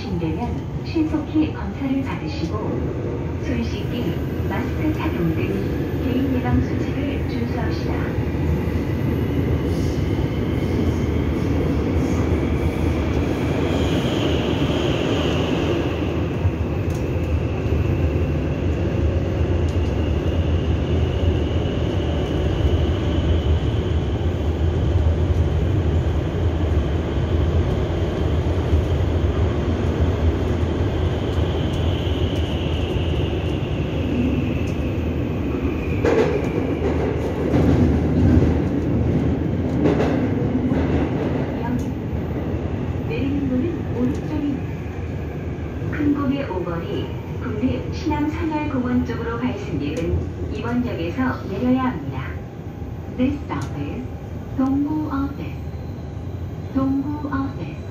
의심되면 신속히 검사를 받으시고 손 씻기, 마스크 착용 등 개인 예방 수칙을 준수합시다. 큰곰의 5번이 국립 신암산열공원 쪽으로 갈 승객은 이번 역에서 내려야 합니다. This stop is 동구 office. 동구 office.